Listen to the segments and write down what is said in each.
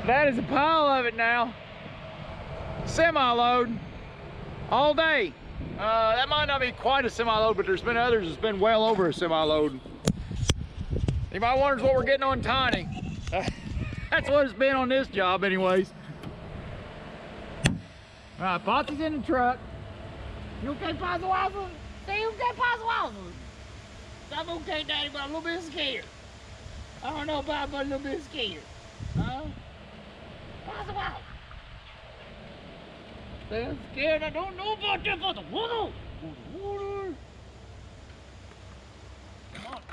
That is a pile of it now. Semi-load all day. That might not be quite a semi-load, but there's been others that's been well over a semi-load. Anybody wonders what we're getting on Tiny? That's what it's been on this job anyways. All right, Potsy's in the truck. You okay, Potsy Wowzer? Say you okay, Potsy Wowzer? I'm okay, Daddy, but I'm a little bit scared. I don't know about it, but a little bit scared. Huh? Potsy Wowzer. I'm scared. I don't know about that, but the water. Come on.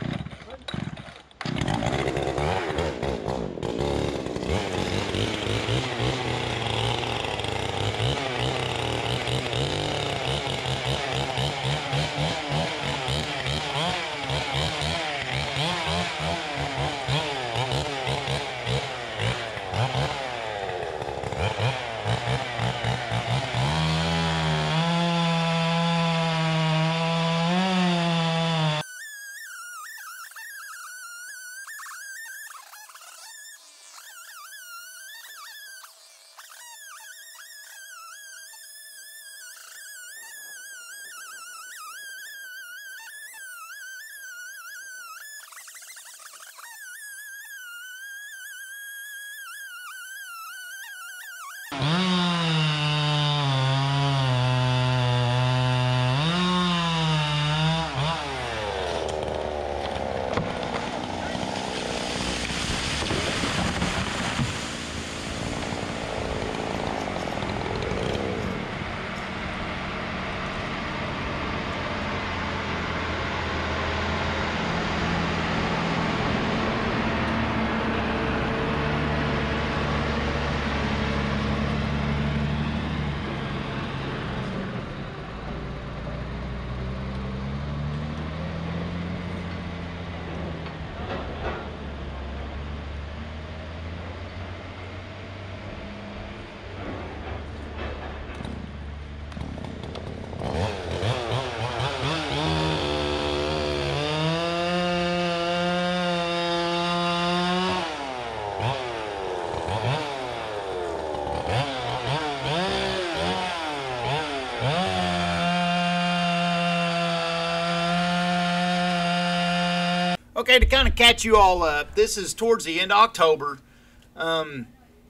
Okay, to kind of catch you all up, this is towards the end of October. We're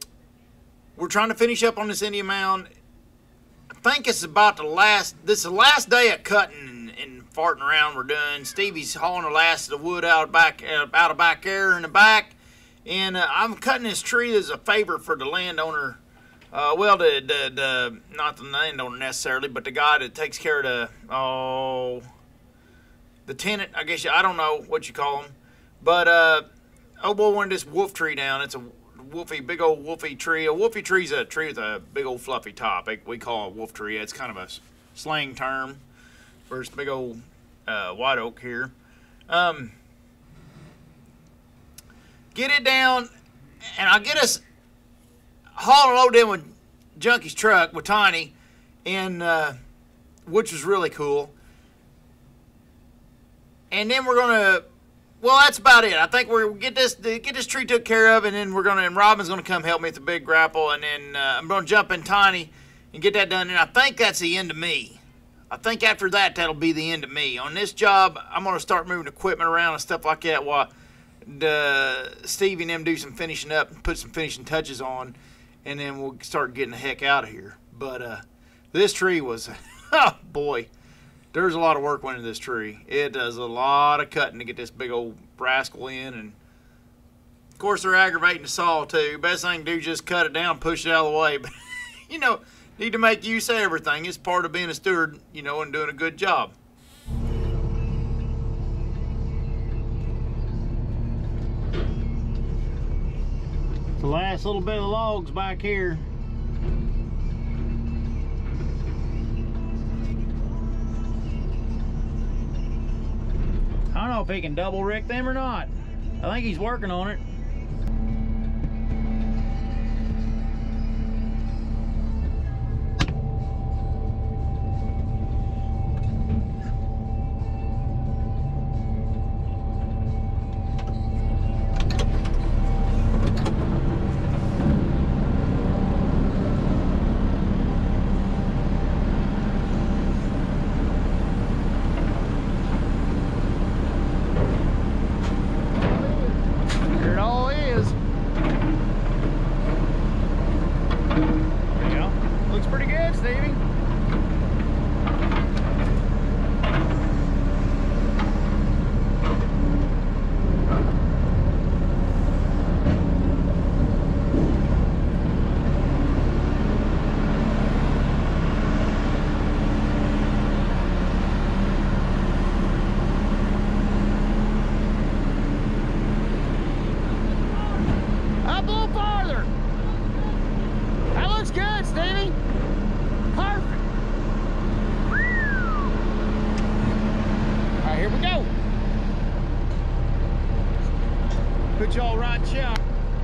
trying to finish up on this Indian Mound. I think it's about this is the last day of cutting and farting around we're doing. Stevie's hauling the last of the wood out of back there in the back. And I'm cutting this tree as a favor for the landowner. Well, not the landowner necessarily, but the guy that takes care of the tenant, I guess. I don't know what you call them, but oh boy, wanted this wolf tree down. It's a big old wolfy tree. A wolfy tree is a tree with a big old fluffy top. We call it a wolf tree. It's kind of a slang term for this big old white oak here. Get it down, and I'll get us haul a load in with Junkie's truck with Tiny, and which was really cool. And then we're gonna, well, that's about it. I think we'll get this tree took care of, and then and Robin's gonna come help me with the big grapple, and then I'm gonna jump in Tiny and get that done. And I think that's the end of me. I think after that, that'll be the end of me. On this job, I'm gonna start moving equipment around and stuff like that while Stevie and them do some finishing up and put some finishing touches on, and then we'll start getting the heck out of here. But this tree was, oh boy. There's a lot of work went into this tree. It does a lot of cutting to get this big old rascal in, and of course they're aggravating the saw too. Best thing to do is just cut it down, push it out of the way. But you know, need to make use of everything. It's part of being a steward, you know, and doing a good job. The last little bit of logs back here. I don't know if he can double rick them or not. I think he's working on it. Catch y'all right shot.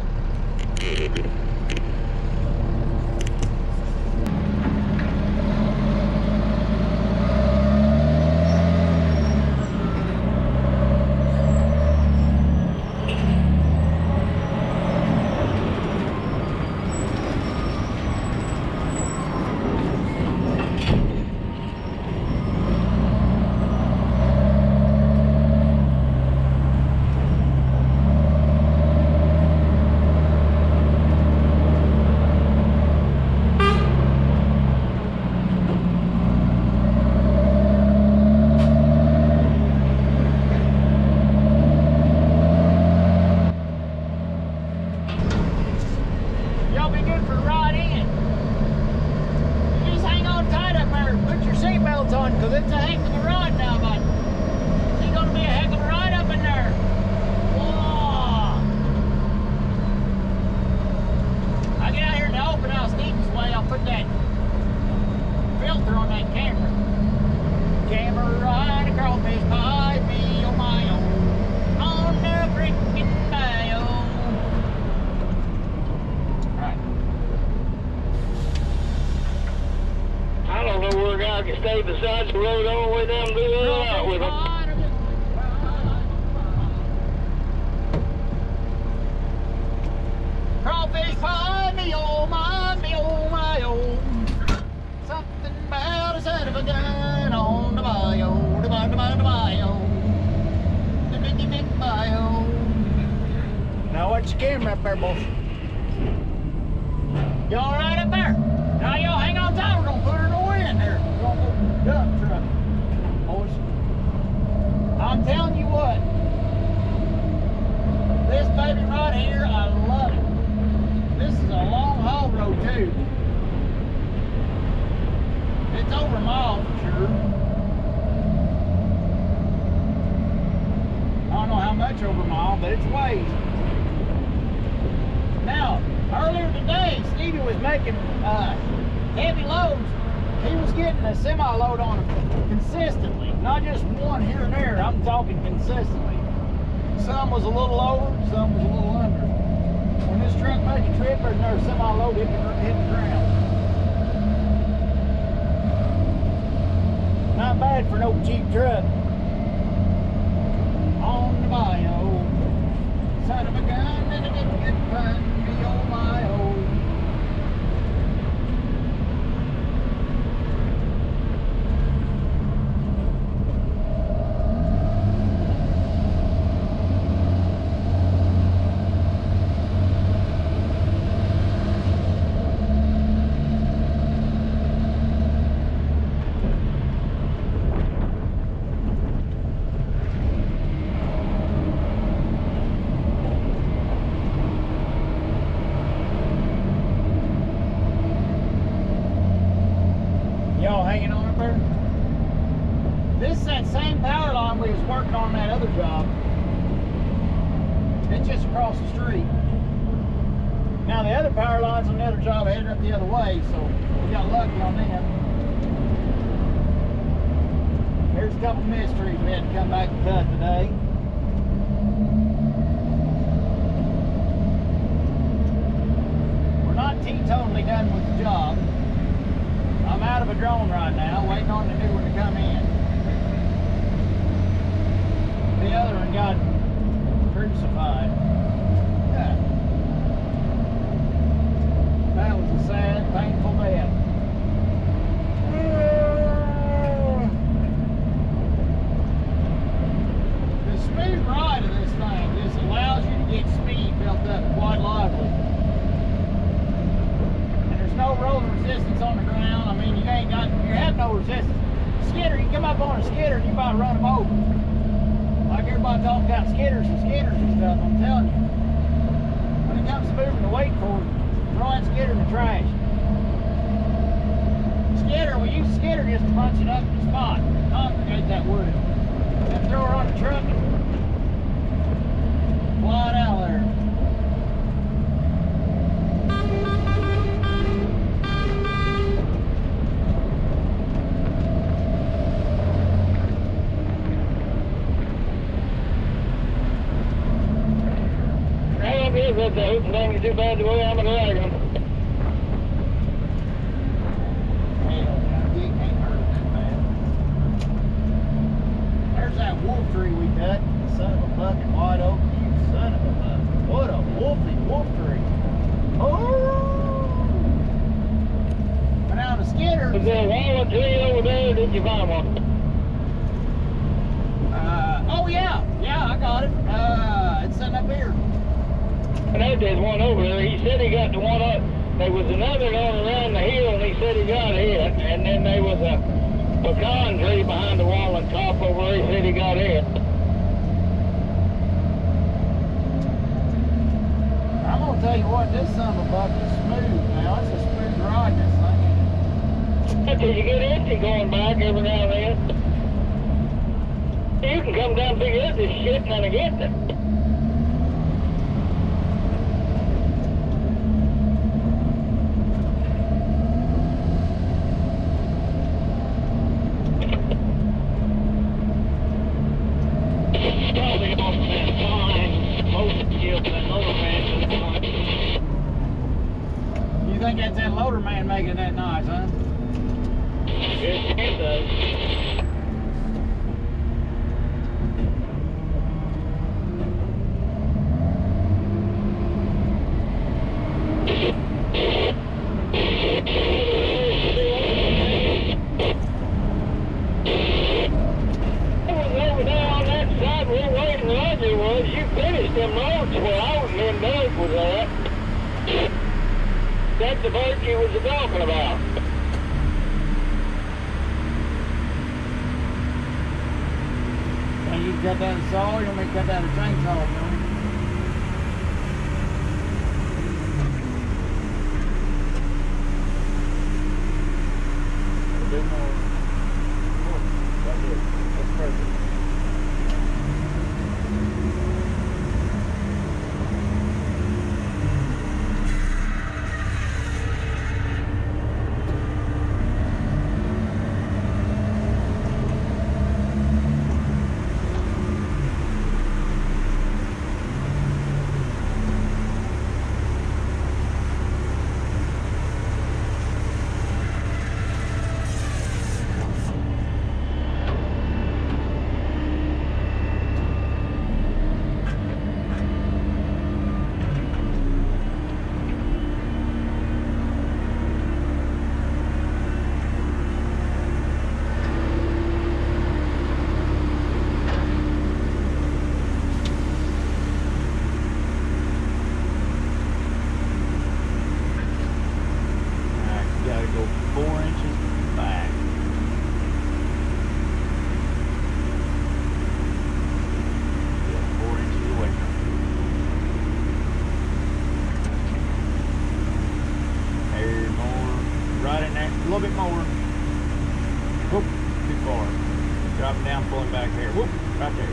Y'all be good for a ride in. You just hang on tight up there. Put your seatbelts on, because it's a heck of a ride now, bud. It's going to be a heck of a ride up in there. Whoa. I get out here in the open house Stevens way. I'll put that filter on that camera. Camera ride across this pie, me on my own. On the freaking bayou. I don't know where a guy can stay beside the road all the way down to the other out with him. Crawfish pie, me oh my oh. Something about a son of a gun on the bayou, the bayou, the big bayou. Now watch the camera up there, boss. Y'all right up there? Now y'all hang on tight, we're gonna put her in the wind there. We're gonna go dump truck, boys. I'm telling you what, this baby right here, I love it. This is a long haul road too. It's over a mile for sure. I don't know how much over a mile, but it's ways. Now, earlier today, Stevie was making heavy loads. He was getting a semi-load on them consistently, not just one here and there. I'm talking consistently. Some was a little over, some was a little under. When this truck made a trip, there's another semi-load hit the ground. Not bad for no cheap truck. On the bayou, son of a gun, and it didn't get fun. Me oh my oh. Y'all hanging on up there? This is that same power line we was working on that other job. It's just across the street. Now the other power lines on the other job headed up the other way, so we got lucky on them. There's a couple mysteries we had to come back and cut today. We're not totally done with the job. I'm out of a drone right now, waiting on the new one to come in. The other one got crucified. Yeah. That was a sad, painful death. The smooth ride of this thing just allows you to get speed built up quite lively. And there's no road resistance on the ground. I mean, you have no resistance. Skidder, you come up on a skidder and you about run them over. Like everybody talking about skidders and stuff, I'm telling you. When it comes to moving the weight forward, throw that skidder in the trash. Skidder, we use skidder just to punch it up in the spot, congregate that wood. Then throw her on the truck and fly it out there. I hope it ain't too bad the way I'm dragging them. He ain't hurt that bad. There's that wolf tree we cut. Son of a fucking white oak. You son of a fuck. What a wolf tree. Oh! Went out of Skinner. Is there a walnut tree over there? Did you find one? Oh yeah. Yeah, I got it. It's sitting up here. I know there's one over there. He said he got the one up. There was another going around the hill, and he said he got it. And then there was a pecan tree behind the walnut top over there. He said he got it. I'm gonna tell you what, this son of a buck is smooth now. It's a smooth ride, this thing. Until you get empty going back every now and then. You can come down and pick up this shit and then get there. Probably off that fine. Most skilled that loader man. You think that's that loader man making that noise, huh? It does. Them roads where I was in Doug was at. That's the bird you was talking about. Can you cut that a saw? You want me to cut that a chainsaw, man? A bit more. Oh, that's it. That's perfect. A little bit more. Whoop, too far. Drop it down, pulling back there. Whoop, right there.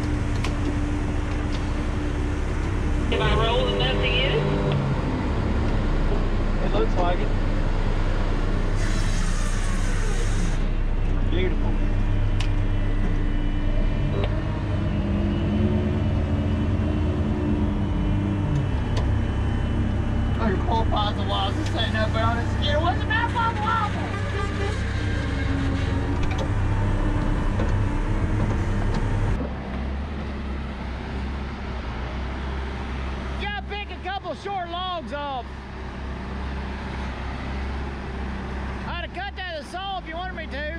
Am I rolling enough to use? It looks like it. Beautiful. Oh, your poor piles of waffles sitting up there on his skin. What's the matter with waffles? Gotta pick a couple short logs off. I'd have cut that with a saw if you wanted me to.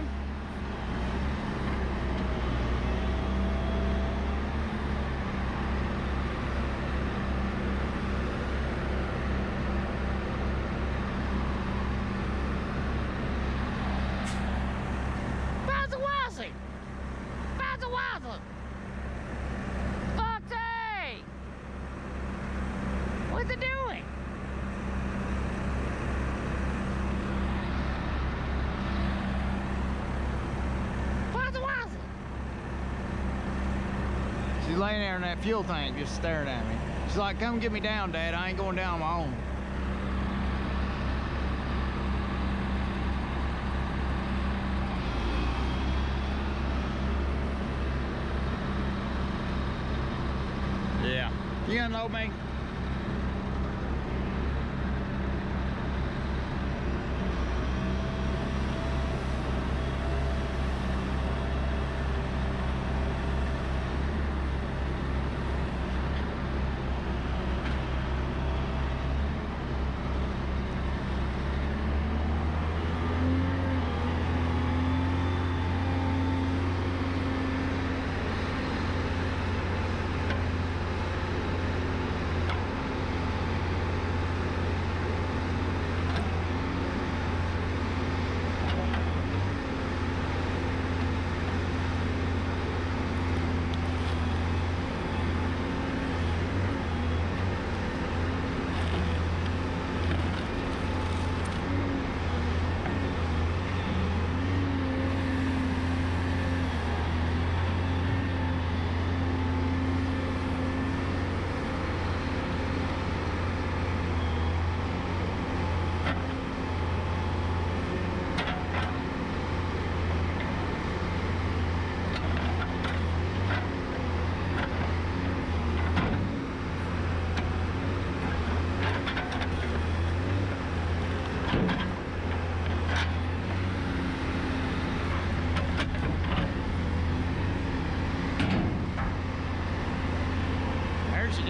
Foxy! What's it doing? She's laying there in that fuel tank just staring at me. She's like, come get me down, Dad. I ain't going down on my own. Yeah. You unload me?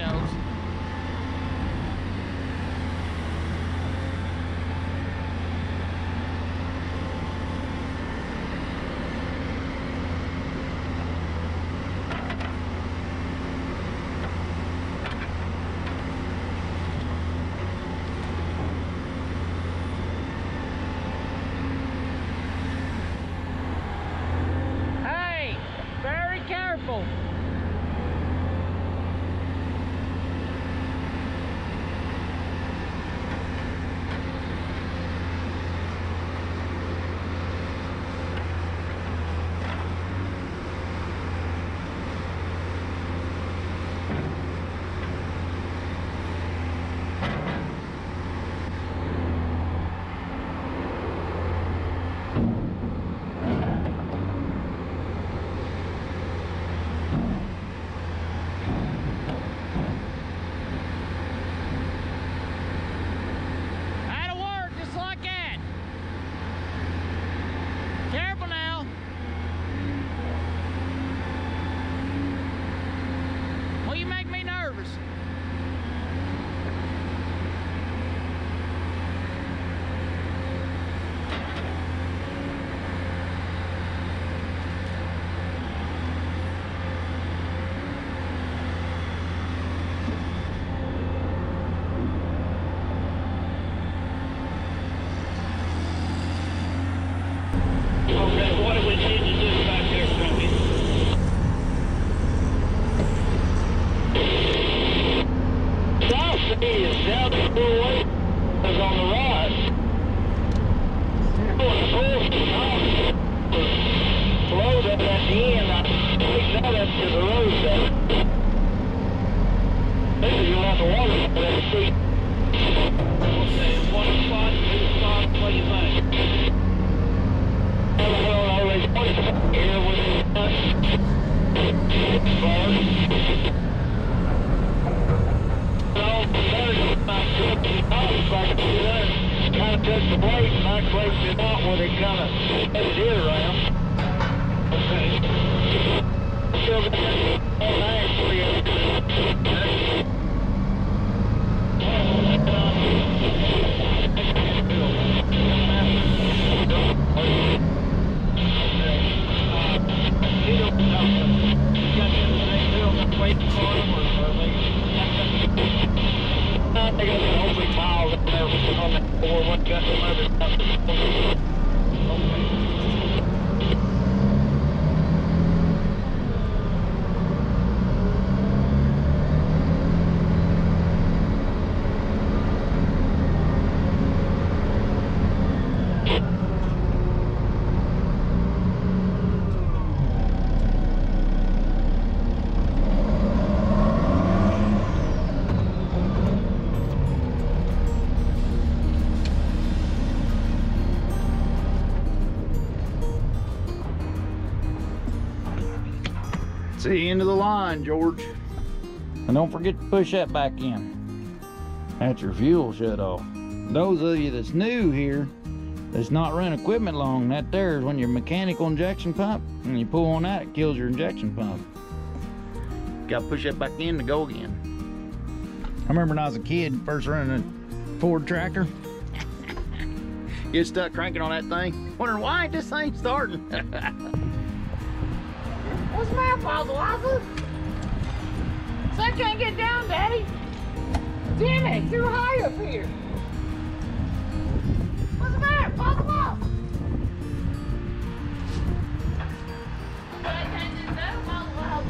knows. Very careful. Okay, what do we need to do back there, Tony? South City is down the way is on the right. Flowed up at the end. I picked that up to the road there. Maybe you'll have the water for that street. Okay, one spot, two spots, what do you think? Well, there's one here with his kind of touched the blade and I closed it out where they kind of headed it around. Okay. Still got that line for you. You don't know. You got anything to waiting for them or they got an open tile up there on that floor. What got some other stuff? Okay. It's the end of the line, George. And don't forget to push that back in. That's your fuel shut off. Those of you that's new here, that's not run equipment long, that there is when your mechanical injection pump, and you pull on that, it kills your injection pump. Got to push that back in to go again. I remember when I was a kid, first running a Ford tractor, get stuck cranking on that thing, wondering why ain't this thing starting? What's the matter, Fossilizers? Son can't get down, Daddy. Damn it, too high up here. What's the matter, Fossilizers? I can't do that, Fossilizers.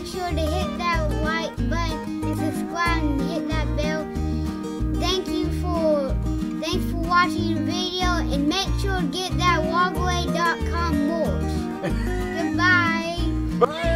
sure to hit that like button and subscribe and hit that bell. Thanks for watching the video, and make sure to get that walkway.com more. Goodbye. Bye.